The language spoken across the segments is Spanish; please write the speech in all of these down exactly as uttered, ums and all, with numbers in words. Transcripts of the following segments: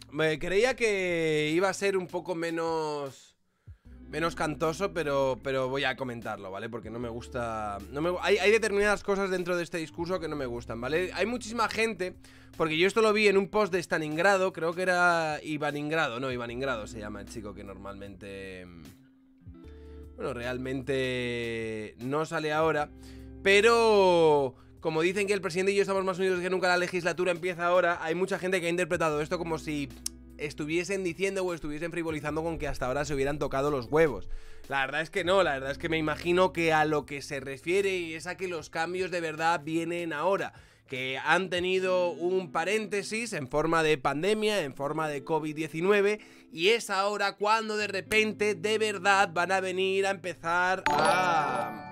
Me creía que iba a ser un poco menos... Menos cantoso, pero, pero voy a comentarlo, ¿vale? Porque no me gusta... No me, hay, hay determinadas cosas dentro de este discurso que no me gustan, ¿vale? Hay muchísima gente, porque yo esto lo vi en un post de Stalingrado, creo que era Ivaningrado, no, Ivaningrado se llama el chico que normalmente... Bueno, realmente no sale ahora, pero... Como dicen que el presidente y yo estamos más unidos que nunca, la legislatura empieza ahora, hay mucha gente que ha interpretado esto como si... estuviesen diciendo o estuviesen frivolizando con que hasta ahora se hubieran tocado los huevos. La verdad es que no, la verdad es que me imagino que a lo que se refiere es a que los cambios de verdad vienen ahora, que han tenido un paréntesis en forma de pandemia, en forma de COVID diecinueve, y es ahora cuando de repente de verdad van a venir a empezar a...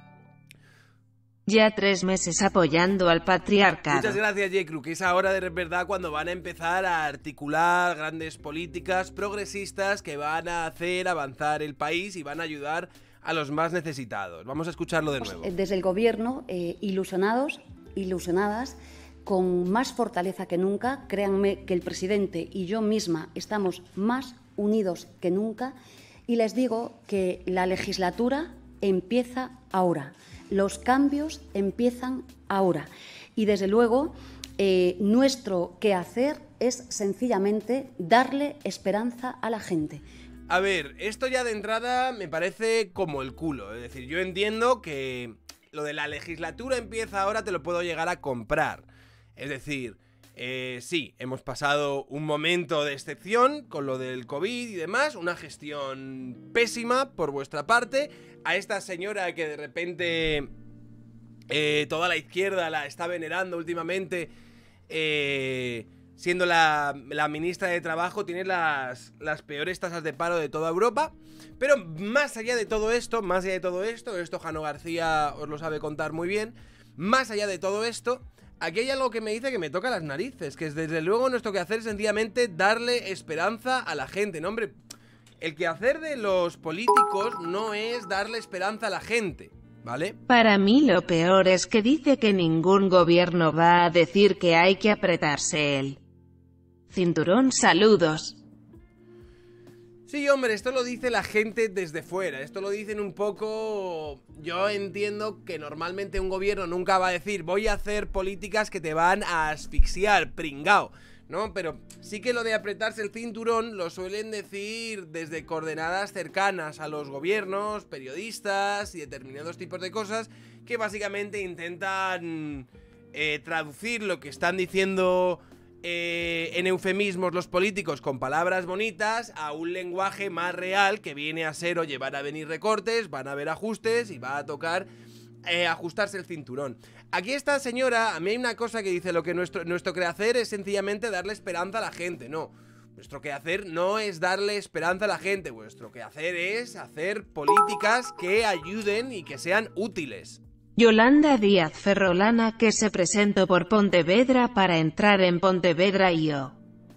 Ya tres meses apoyando al patriarcado. Muchas gracias, J. que es ahora de verdad cuando van a empezar a articular grandes políticas progresistas que van a hacer avanzar el país y van a ayudar a los más necesitados. Vamos a escucharlo de nuevo. Desde el gobierno, eh, ilusionados, ilusionadas, con más fortaleza que nunca. Créanme que el presidente y yo misma estamos más unidos que nunca. Y les digo que la legislatura empieza ahora. Los cambios empiezan ahora y, desde luego, eh, nuestro quehacer es sencillamente darle esperanza a la gente. A ver, esto ya de entrada me parece como el culo. Es decir, yo entiendo que lo de la legislatura empieza ahora, te lo puedo llegar a comprar. Es decir, eh, sí, hemos pasado un momento de excepción con lo del COVID y demás, una gestión pésima por vuestra parte. A esta señora que de repente eh, toda la izquierda la está venerando últimamente, eh, siendo la, la ministra de Trabajo, tiene las, las peores tasas de paro de toda Europa. Pero más allá de todo esto, más allá de todo esto, esto Jano García os lo sabe contar muy bien, más allá de todo esto, aquí hay algo que me dice que me toca las narices, que es desde luego nuestro quehacer es sencillamente darle esperanza a la gente, ¿no, hombre? El quehacer de los políticos no es darle esperanza a la gente, ¿vale? Para mí lo peor es que dice que ningún gobierno va a decir que hay que apretarse el cinturón. Saludos. Sí, hombre, esto lo dice la gente desde fuera, esto lo dicen un poco... Yo entiendo que normalmente un gobierno nunca va a decir voy a hacer políticas que te van a asfixiar, pringao, ¿no? Pero sí que lo de apretarse el cinturón lo suelen decir desde coordenadas cercanas a los gobiernos, periodistas y determinados tipos de cosas que básicamente intentan eh, traducir lo que están diciendo eh, en eufemismos los políticos con palabras bonitas a un lenguaje más real que viene a ser, oye, van a venir recortes, van a haber ajustes y va a tocar eh, ajustarse el cinturón. Aquí esta señora, a mí hay una cosa que dice, lo que nuestro, nuestro quehacer es sencillamente darle esperanza a la gente. No, nuestro quehacer no es darle esperanza a la gente, vuestro quehacer es hacer políticas que ayuden y que sean útiles. Yolanda Díaz Ferrolana, que se presentó por Pontevedra para entrar en Pontevedra y oh,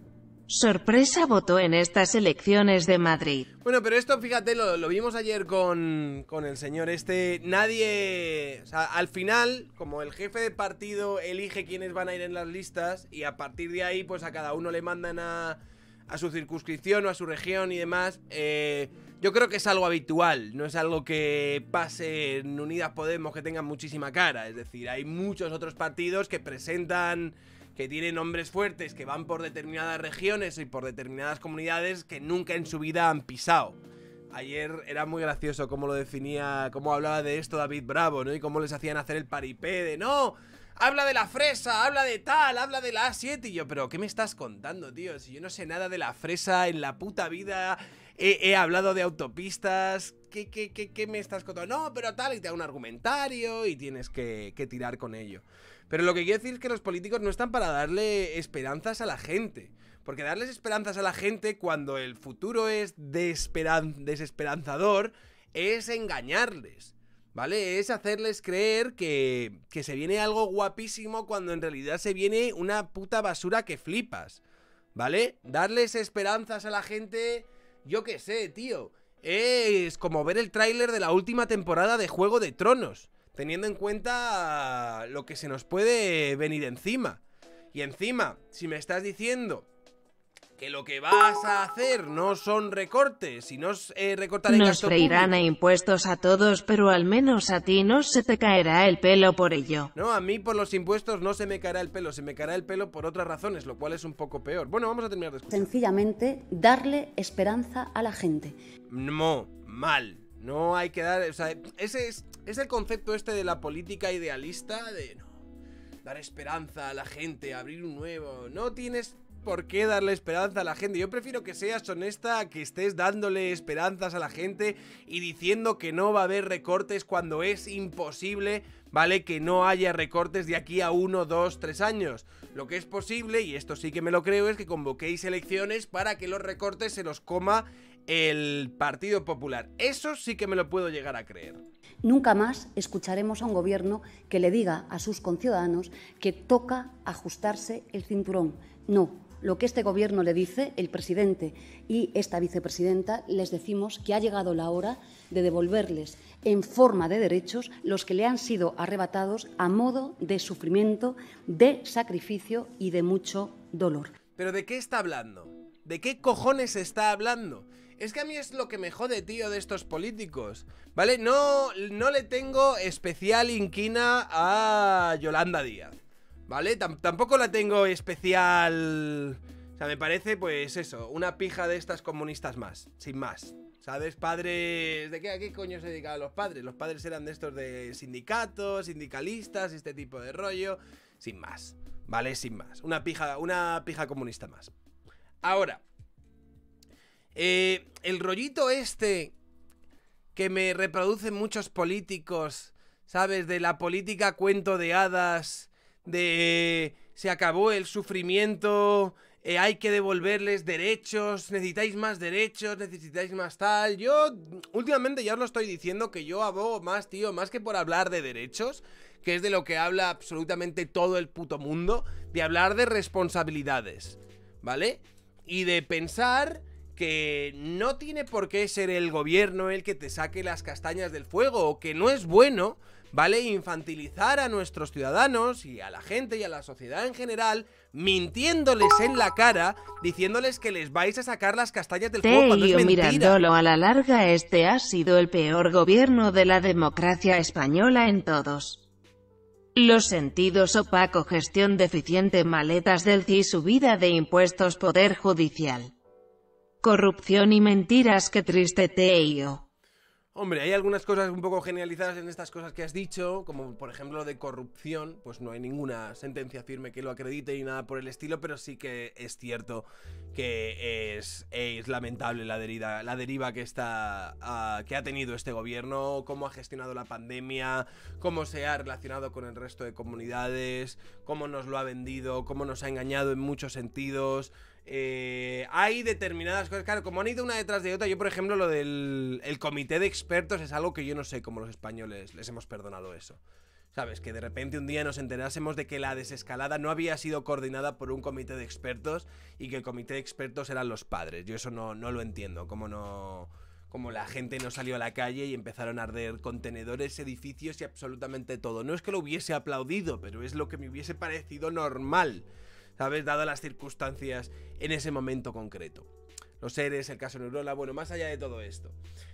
sorpresa, votó en estas elecciones de Madrid. Bueno, pero esto, fíjate, lo, lo vimos ayer con, con el señor este. Nadie... O sea, al final, como el jefe de partido elige quiénes van a ir en las listas, y a partir de ahí, pues a cada uno le mandan a, a su circunscripción o a su región y demás, eh, yo creo que es algo habitual. No es algo que pase en Unidas Podemos, que tengan muchísima cara. Es decir, hay muchos otros partidos que presentan... que tienen nombres fuertes, que van por determinadas regiones y por determinadas comunidades que nunca en su vida han pisado. Ayer era muy gracioso cómo lo definía, cómo hablaba de esto David Bravo, ¿no? Y cómo les hacían hacer el paripé de ¡no! Habla de la fresa, habla de tal, habla de la A siete. Y yo, pero ¿qué me estás contando, tío? Si yo no sé nada de la fresa en la puta vida, he, he hablado de autopistas, ¿qué, qué, qué, qué me estás contando? No, pero tal, y te da un argumentario y tienes que, que tirar con ello. Pero lo que quiero decir es que los políticos no están para darle esperanzas a la gente. Porque darles esperanzas a la gente cuando el futuro es desesperan- desesperanzador es engañarles, ¿vale? Es hacerles creer que, que se viene algo guapísimo cuando en realidad se viene una puta basura que flipas, ¿vale? Darles esperanzas a la gente, yo qué sé, tío. Es como ver el tráiler de la última temporada de Juego de Tronos, teniendo en cuenta lo que se nos puede venir encima. Y encima, si me estás diciendo que lo que vas a hacer no son recortes, sino eh, recortar el Nos gasto freirán público. a impuestos a todos, pero al menos a ti no se te caerá el pelo por ello. No, a mí por los impuestos no se me caerá el pelo, se me caerá el pelo por otras razones, lo cual es un poco peor. Bueno, vamos a terminar de escuchar. Sencillamente, darle esperanza a la gente. No, mal. No hay que dar... O sea, ese es, es el concepto este de la política idealista de... No, dar esperanza a la gente, abrir un nuevo... No tienes... ¿Por qué darle esperanza a la gente? Yo prefiero que seas honesta a que estés dándole esperanzas a la gente y diciendo que no va a haber recortes cuando es imposible, ¿vale? Que no haya recortes de aquí a uno, dos, tres años. Lo que es posible, y esto sí que me lo creo, es que convoquéis elecciones para que los recortes se los coma el Partido Popular. Eso sí que me lo puedo llegar a creer. Nunca más escucharemos a un gobierno que le diga a sus conciudadanos que toca ajustarse el cinturón. No. Lo que este gobierno le dice, el presidente y esta vicepresidenta, les decimos que ha llegado la hora de devolverles en forma de derechos los que le han sido arrebatados a modo de sufrimiento, de sacrificio y de mucho dolor. ¿Pero de qué está hablando? ¿De qué cojones está hablando? Es que a mí es lo que me jode, tío, de estos políticos, ¿vale? No, no le tengo especial inquina a Yolanda Díaz, ¿vale? Tam- tampoco la tengo especial... O sea, me parece, pues eso, una pija de estas comunistas más, sin más. ¿Sabes? Padres... ¿De qué, a qué coño se dedicaban los padres? Los padres eran de estos de sindicatos, sindicalistas, este tipo de rollo. Sin más, ¿vale? Sin más. Una pija, una pija comunista más. Ahora, eh, el rollito este que me reproducen muchos políticos, ¿sabes? De la política cuento de hadas, de se acabó el sufrimiento, eh, hay que devolverles derechos, necesitáis más derechos, necesitáis más tal. Yo últimamente ya os lo estoy diciendo que yo abogo más, tío, más que por hablar de derechos, que es de lo que habla absolutamente todo el puto mundo, de hablar de responsabilidades, ¿vale? Y de pensar que no tiene por qué ser el gobierno el que te saque las castañas del fuego, o que no es bueno, ¿vale? Infantilizar a nuestros ciudadanos y a la gente y a la sociedad en general, mintiéndoles en la cara, diciéndoles que les vais a sacar las castañas del fuego cuando es Tello, mentira. mirándolo a la larga, este ha sido el peor gobierno de la democracia española en todos los sentidos: opaco, gestión deficiente, maletas del C I, subida de impuestos, poder judicial, corrupción y mentiras. Qué triste, Tello. Hombre, hay algunas cosas un poco genializadas en estas cosas que has dicho, como por ejemplo lo de corrupción, pues no hay ninguna sentencia firme que lo acredite ni nada por el estilo, pero sí que es cierto que es, es lamentable la deriva, la deriva que, está, uh, que ha tenido este gobierno, cómo ha gestionado la pandemia, cómo se ha relacionado con el resto de comunidades, cómo nos lo ha vendido, cómo nos ha engañado en muchos sentidos. Eh, hay determinadas cosas, claro, como han ido una detrás de otra. Yo, por ejemplo, lo del el comité de expertos es algo que yo no sé cómo los españoles les hemos perdonado eso. ¿Sabes? Que de repente un día nos enterásemos de que la desescalada no había sido coordinada por un comité de expertos y que el comité de expertos eran los padres. Yo eso no, no lo entiendo. Cómo no... Como la gente no salió a la calle y empezaron a arder contenedores, edificios y absolutamente todo. No es que lo hubiese aplaudido, pero es lo que me hubiese parecido normal, ¿sabes? Dado las circunstancias en ese momento concreto. Los seres, el caso Neurola, bueno, más allá de todo esto.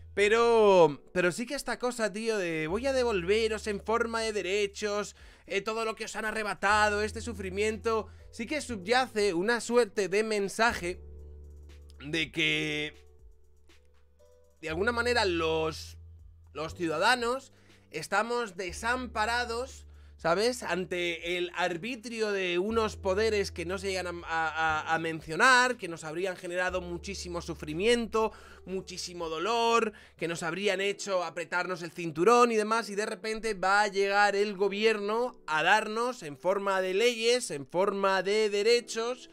Pero, pero sí que esta cosa, tío, de voy a devolveros en forma de derechos, eh, todo lo que os han arrebatado, este sufrimiento, sí que subyace una suerte de mensaje de que, de alguna manera, los, los ciudadanos estamos desamparados, ¿sabes? Ante el arbitrio de unos poderes que no se llegan a, a, a mencionar, que nos habrían generado muchísimo sufrimiento, muchísimo dolor, que nos habrían hecho apretarnos el cinturón y demás, y de repente va a llegar el gobierno a darnos, en forma de leyes, en forma de derechos,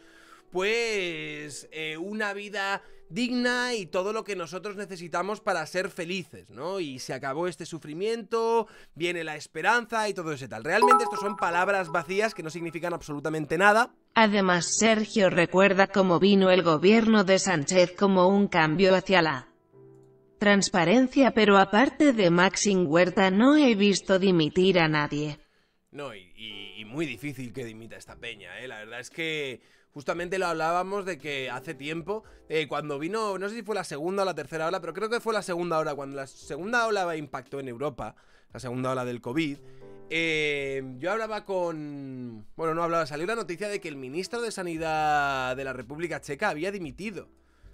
pues eh, una vida digna y todo lo que nosotros necesitamos para ser felices, ¿no? Y se acabó este sufrimiento, viene la esperanza y todo ese tal. Realmente estos son palabras vacías que no significan absolutamente nada. Además, Sergio recuerda cómo vino el gobierno de Sánchez como un cambio hacia la transparencia, pero aparte de Maxim Huerta no he visto dimitir a nadie. No, y, y, y muy difícil que dimita esta peña, ¿eh? La verdad es que justamente lo hablábamos de que hace tiempo, eh, cuando vino, no sé si fue la segunda o la tercera ola, pero creo que fue la segunda ola, cuando la segunda ola impactó en Europa, la segunda ola del COVID, eh, yo hablaba con... Bueno, no hablaba, salió la noticia de que el ministro de Sanidad de la República Checa había dimitido.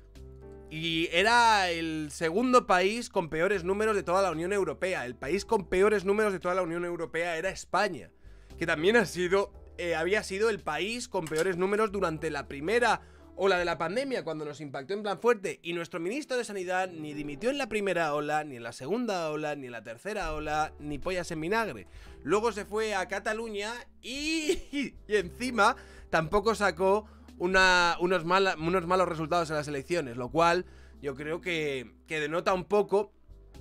Y era el segundo país con peores números de toda la Unión Europea. El país con peores números de toda la Unión Europea era España, que también ha sido, eh, había sido el país con peores números durante la primera ola de la pandemia, cuando nos impactó en plan fuerte. Y nuestro ministro de Sanidad ni dimitió en la primera ola, ni en la segunda ola, ni en la tercera ola, ni pollas en vinagre. Luego se fue a Cataluña y, y encima tampoco sacó Una, unos, mal, unos malos resultados en las elecciones, lo cual yo creo que, que denota un poco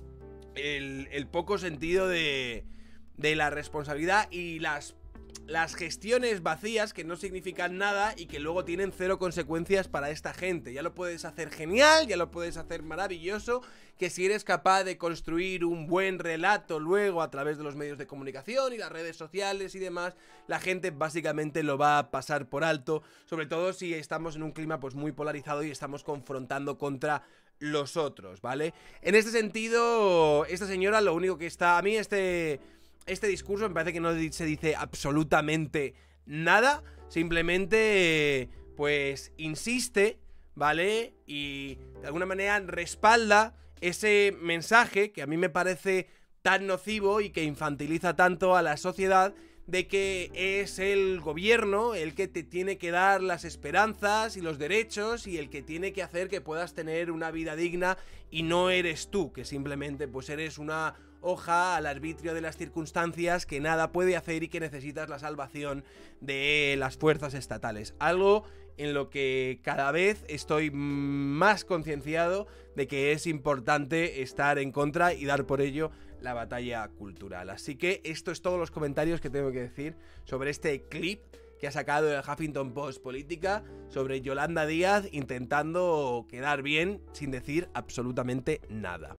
el, el poco sentido de, de la responsabilidad y las, las gestiones vacías que no significan nada y que luego tienen cero consecuencias para esta gente. Ya lo puedes hacer genial, ya lo puedes hacer maravilloso, que si eres capaz de construir un buen relato luego a través de los medios de comunicación y las redes sociales y demás, la gente básicamente lo va a pasar por alto, sobre todo si estamos en un clima pues muy polarizado y estamos confrontando contra los otros, ¿vale? En este sentido, esta señora lo único que está... A mí este, este discurso me parece que no se dice absolutamente nada, simplemente pues insiste, ¿vale? Y de alguna manera respalda ese mensaje que a mí me parece tan nocivo y que infantiliza tanto a la sociedad, de que es el gobierno el que te tiene que dar las esperanzas y los derechos y el que tiene que hacer que puedas tener una vida digna, y no eres tú, que simplemente pues eres una hoja al arbitrio de las circunstancias que nada puede hacer y que necesitas la salvación de las fuerzas estatales. Algo en lo que cada vez estoy más concienciado de que es importante estar en contra y dar por ello la batalla cultural. Así que esto es todos los comentarios que tengo que decir sobre este clip que ha sacado el Huffington Post Política sobre Yolanda Díaz intentando quedar bien sin decir absolutamente nada.